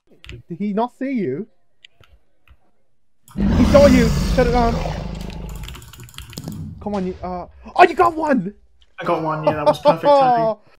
Did he not see you? He saw you! Shut it on! Come on, you, oh, you got one! I got one, yeah, that was perfect timing.